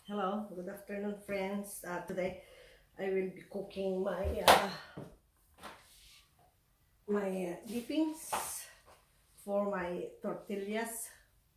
Hello, good afternoon, friends. Today I will be cooking my dippings for my tortillas,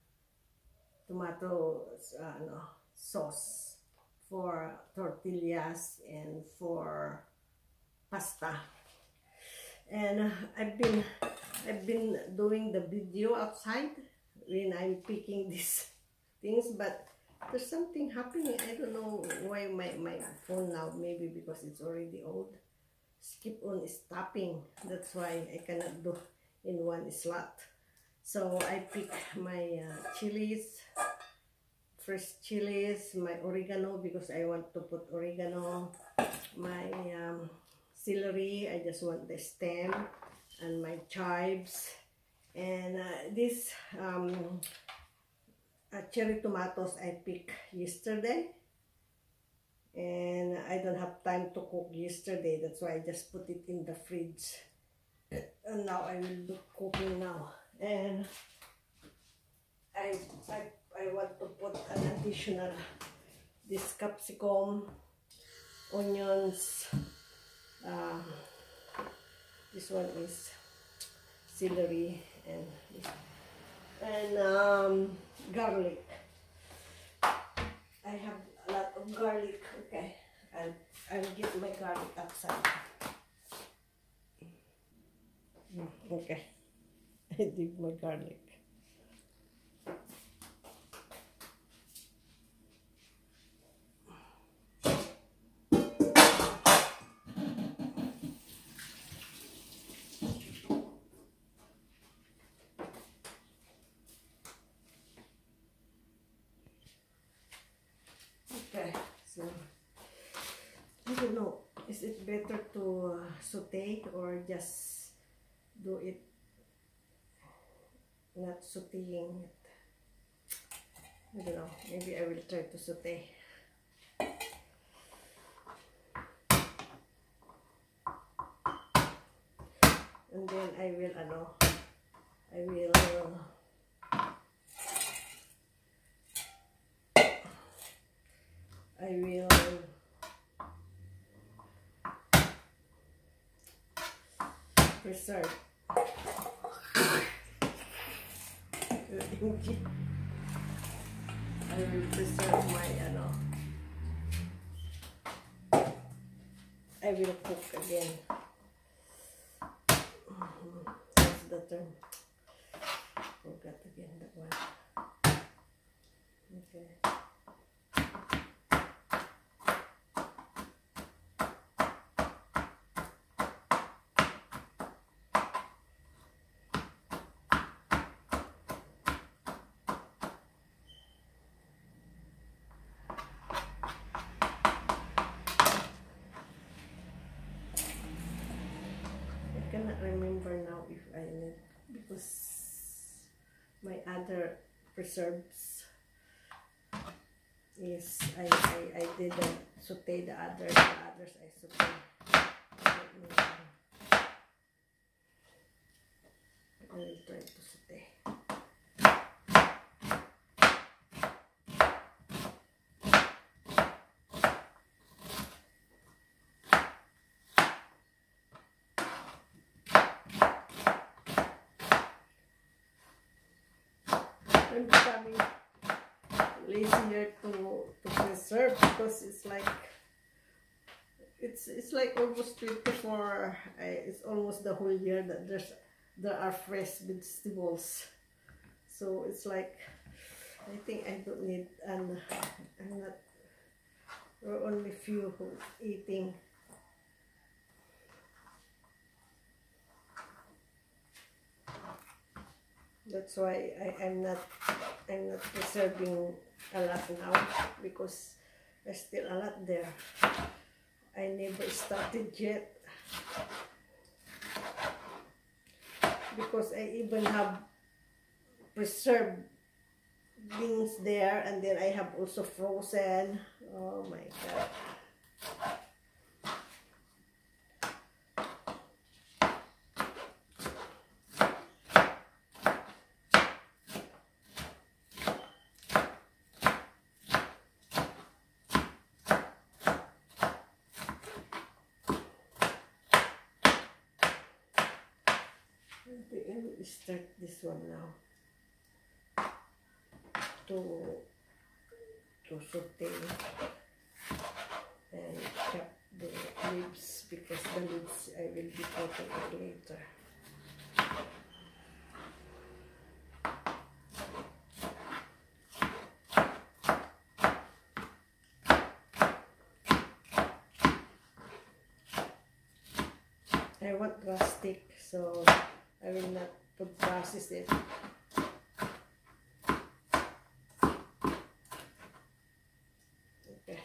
tomato sauce for tortillas and for pasta. And I've been doing the video outside when I'm picking these things, but there's something happening. I don't know why my phone now, maybe because it's already old, keep on stopping. That's why I cannot do in one slot. So I pick my chilies, fresh chilies, my oregano because I want to put oregano, my celery, I just want the stem, and my chives, and this cherry tomatoes I picked yesterday, and I don't have time to cook yesterday. That's why I just put it in the fridge, and now I will be cooking now. And I want to put an additional this capsicum, onions, this one is celery, and garlic. I have a lot of garlic. Okay, I'll get my garlic outside. Okay, I did my garlic. Okay, so I don't know, is it better to saute or just do it not sauteing it? I don't know, maybe I will try to saute. And then I will preserve. I will preserve my I will cook again. That's the term. Forgot again that one. Okay. I cannot remember now if I need, because my other preserves is I didn't saute the others. The others I saute. I will try to saute. I'm becoming lazier to preserve because it's like almost 24. It's almost the whole year that there are fresh vegetables. So it's like I think I don't need, and I'm not. There are only few who eating. That's why I'm not preserving a lot now, because there's still a lot there. I never started yet, because I even have preserved beans there, and then I have also frozen. Oh my God. We start this one now to saute and cut the leaves, because the leaves I will be putting it later. I want rustic, so I will not put process it. Okay.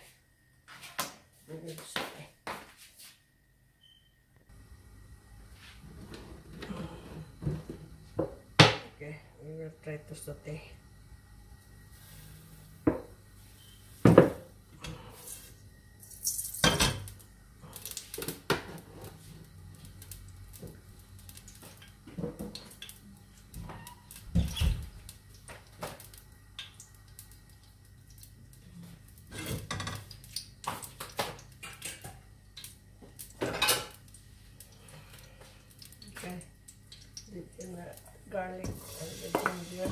Okay, we will try to saute. Okay, dip in the garlic and the ginger.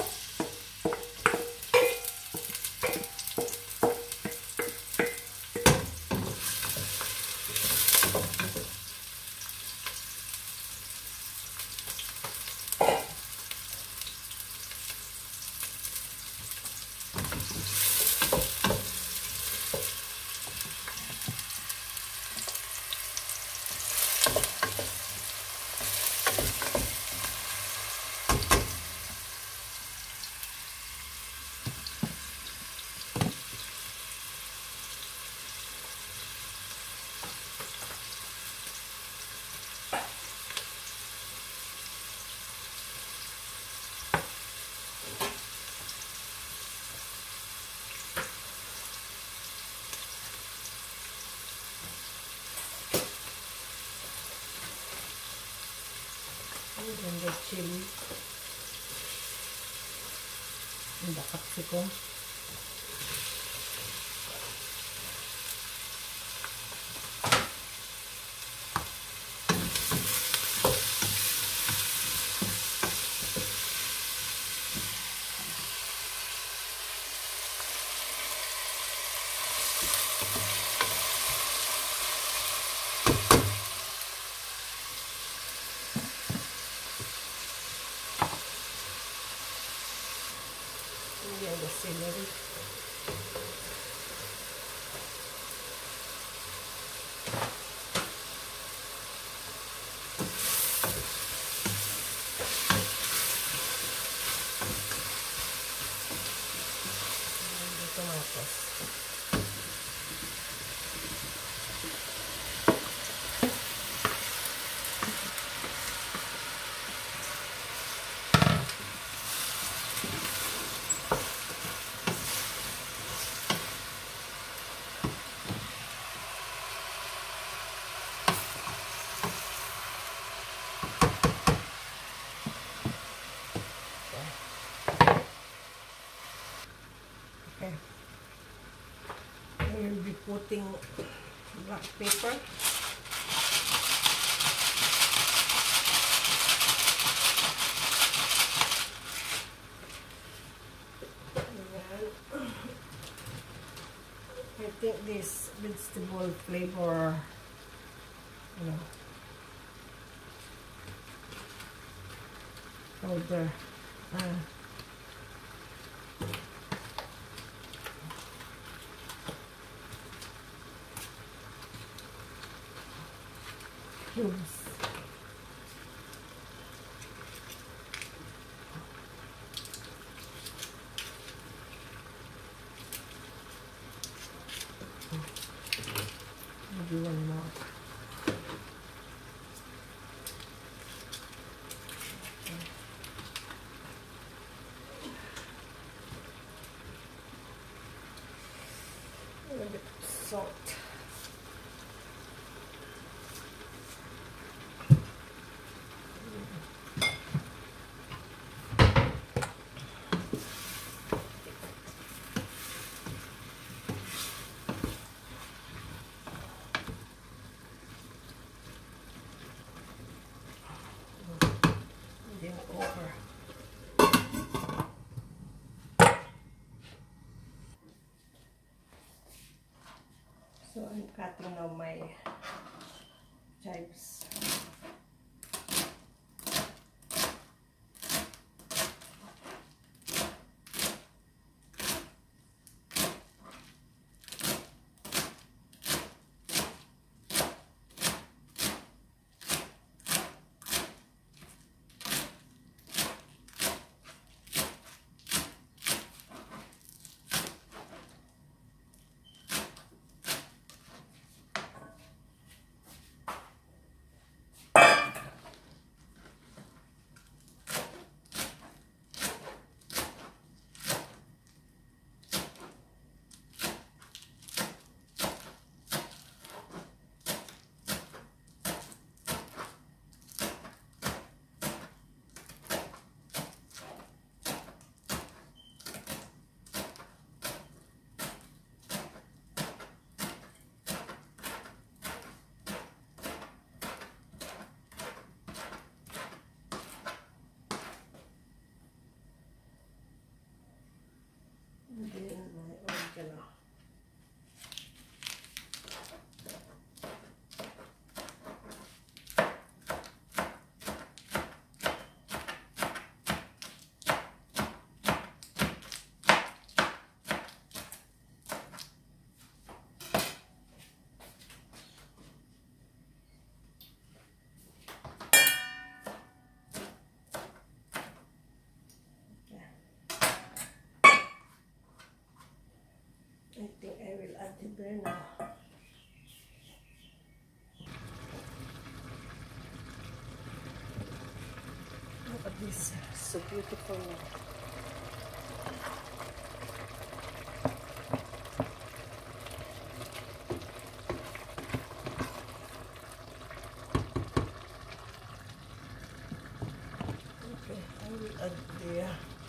And the chili and the capsicum. And the celery. And the tomatoes. Okay. We will be putting black pepper. I think this vegetable flavor, you know, powder. Cubes. Maybe one more. A little bit of salt. I'm cutting now my chives. And then my oregano. I think I will add the beer now. Look at this, so beautiful now. Okay, I will add the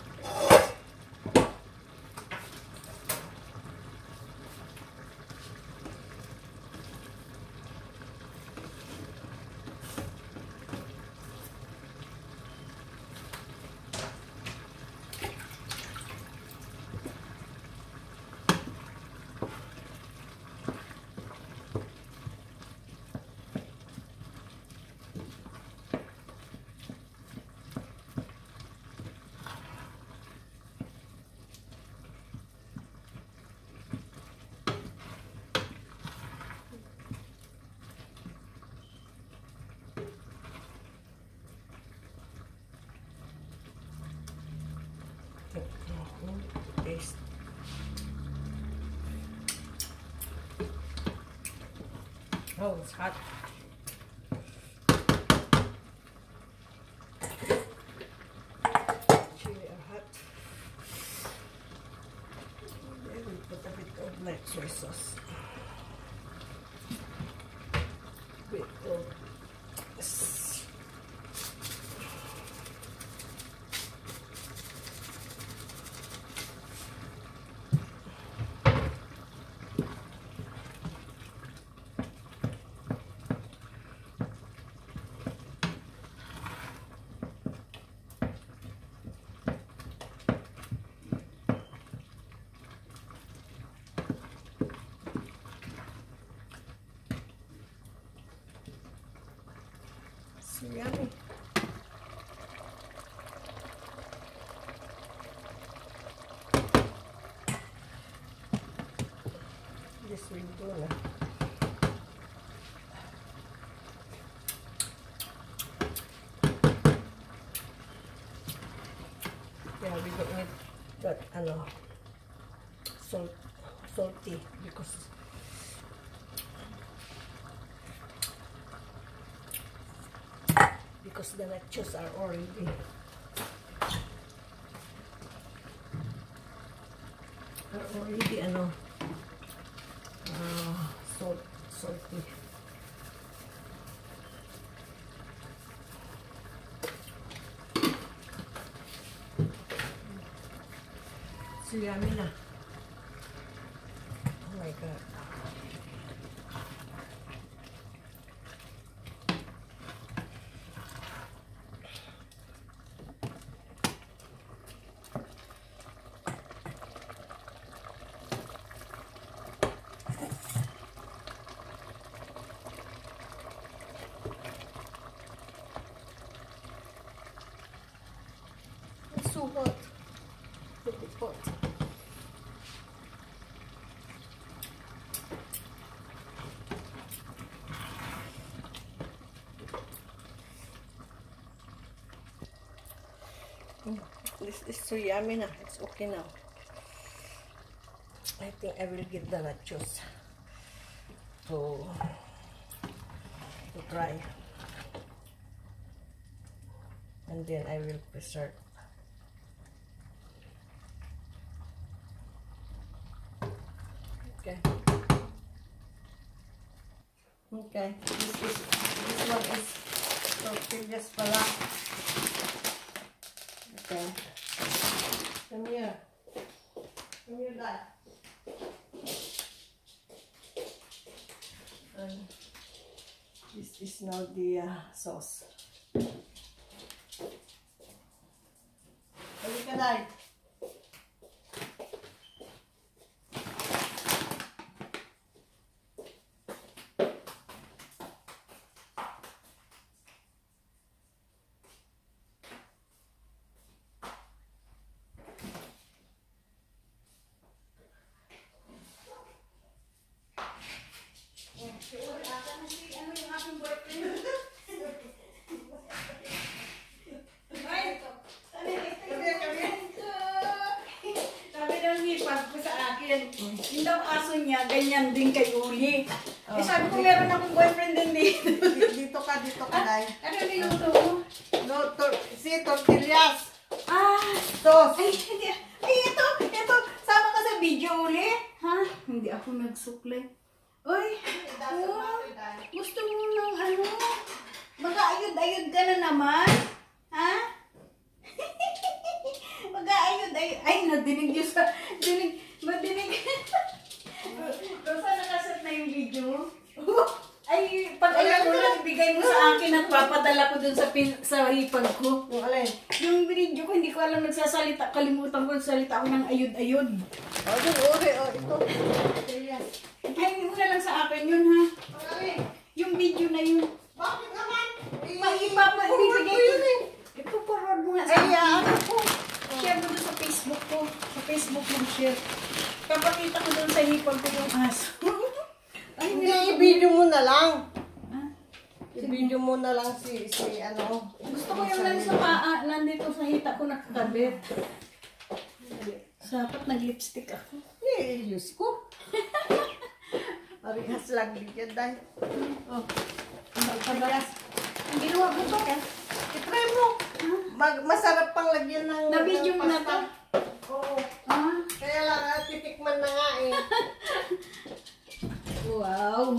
paste. Oh, it's hot. Chili are hot. I will put a bit of black soy sauce. Bit of so yummy. This will do now. Yeah, we don't need that salty because the nachos are already salty. So yummy na. Oh my god. put. This is so yummy now. It's okay now. I think I will get the nachos to try. And then I will preserve. Okay. Okay. This one is tortillas pala. Okay. Come here. Come here, Dad. And this is now the sauce. Halika, Dad. Yung daw aso niya, ganyan din kay Uli. Eh sabi ko meron akong boyfriend din dito. Dito ka, Day. Ano niluto mo? No, tortillas. Sauce. Ay, hindi. Ay, ito. Sama ka sa video, Uli. Ha? Hindi ako nagsuklay. Uy, gusto mo ng ano? Mag-aayod-ayod ka na naman? Ha? Mag-aayod-ayod. Ay, nadinig yun sa... Madinig. Rosa, nakasat na yung video mo? Ay, pag alam mo lang, ibigay mo sa akin at papadala ko dun sa hipag ko. Yung alin? Yung video ko, hindi ko alam nagsasalita. Kalimutan ko, nagsalita ako ng ayod-ayod. Yung uri, ito. Tortillas. Ay, mo na lang sa akin yun, ha? Yung video na yun. Bakit naman? Ipapabibigay ko yun eh. Ipaparod mo nga sa akin. Share mo doon sa Facebook ko. Sa Facebook mo share. Kapakita ko doon sa hipag ko yung aso. Ay, hindi, i-video mo na lang. I-video mo na lang si ano. Gusto ko yung lang sa paa. Nandito sa hita ko nakakabit. Dapat nag-lipstick ako. Use ko. Parehas lang din yan, Day. Oh. Parehas. Ang ginawa mo to. I-try mo. Masarap pang lagyan ng na-video mo na to? Oo. Kaya lang, titikman na nga eh. Wow.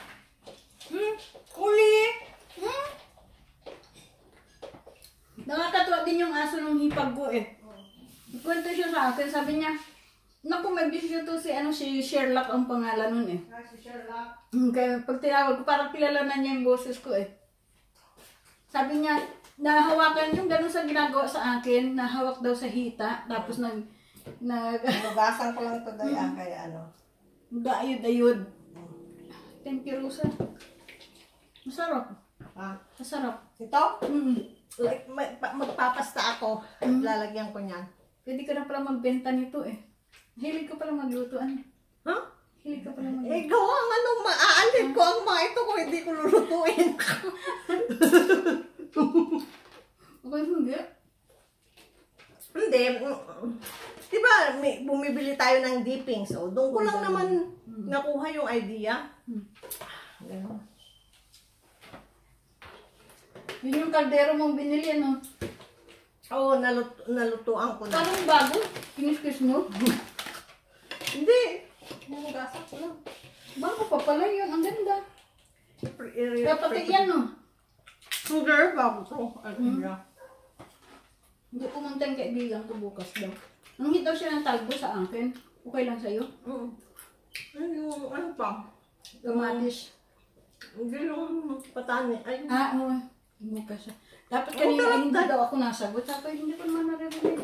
Uli. Nakakatuwa din yung aso ng hipag ko eh. Kwento siya sa akin, sabi niya, naku, may bisyo to si Sherlock ang pangalan nun eh. Si Sherlock. Kaya pag tinawag ko, parang kilala na niya yung boses ko eh. Sabi niya, nahawakan yung ganun sa ginagawa sa akin, nahawak daw sa hita, tapos Nugasan ko lang ito, Day, kaya ano. Ayod-ayod. Thank you, Rosa. Masarap. Masarap. Ito? Like, magpapasta ako. Lalagyan ko niyan. Pwede ka na pala magbenta nito eh. Hilig ko pala maglutuan. Hilig ka pala maglutuan. Gawa ang ano, maaalin ko ang mga ito kung hindi ko lulutuin. Okay, hindi. Hindi. Diba, bumibili tayo ng dipping. So, doon ko lang naman nakuha yung idea. Ganun. Yun yung kaldero mong binili, ano? Oo, nalutuan ko na. Parang bago? Kinis-kiss mo? Hindi. Nanugasan ko lang. Bago pa pala yun. Ang ganda. Kapatid yan, no? Sugar, bago to. Hindi pumunta yung kaibigan ko bukas daw. Nung hitaw siya ng talbo sa akin, okay lang sa'yo? Ano pa? Kamatis. Hindi yung patani. Oo. Hindi ka siya. Dapat kanina hindi daw ako nasagot. Sabi, hindi ko naman naririnig.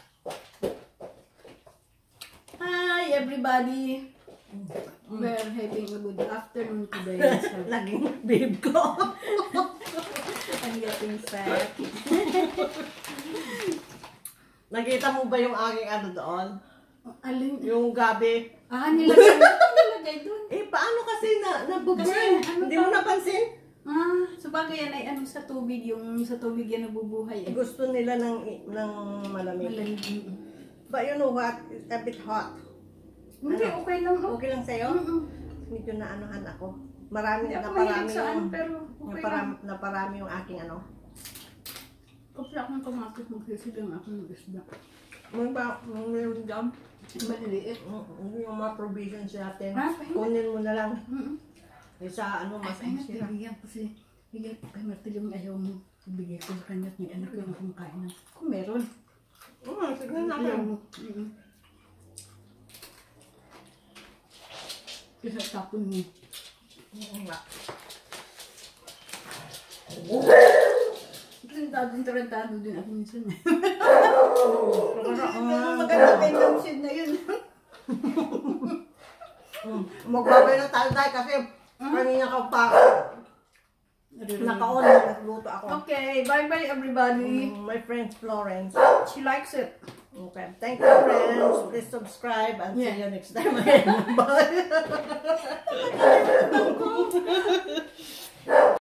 Hi, everybody. We're having a good afternoon today. Naging babe ko. I'm getting fat. Nakita mo ba yung aking ano doon? Alin? Yung gabi. Nilagay doon. Eh, paano kasi nabuburn? Kasi, ano Hindi mo napansin? So bagay yan ay ano sa tubig, yung sa tubig yan nabubuhay eh. Gusto nila ng malamig. Malamig. But you know what? It's a bit hot. Hindi, okay lang. Okay lang sa'yo? Medyo naanuhan ako. Marami, Hindi ako naparami mahilig sa ano, yung, pero okay lang. naparami yung aking ano. Kasi akong kamatis, magsisigang ako ng isda. Meron dyan. Maliliit. Yung mga provisions natin. Pahinga. Kunin mo na lang. Sa ano, Ay, mas pahinga, sila. bigyan ko si... Bigyan ko kay Martil yung ayaw mo. Ibigay ko sa kanya at may anak yung akong kain na. Kung meron. Sige na Ayaw lang. mo. Kasi tapon mo. Tarantado din ako minsan. Maganda pension na yun. Magbabay na tayo kasi kanina ka pa naka-on, nagluto ako. Okay, bye-bye everybody. My friend Florence. She likes it. Okay, thank you friends. Please subscribe and see you next time again. Bye.